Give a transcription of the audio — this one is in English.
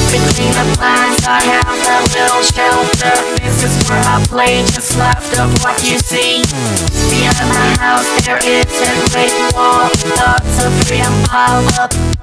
Between the pines I have a little shelter. This is where I play just left of what you see. Behind my house there is a great wall. Lots of freedom piled up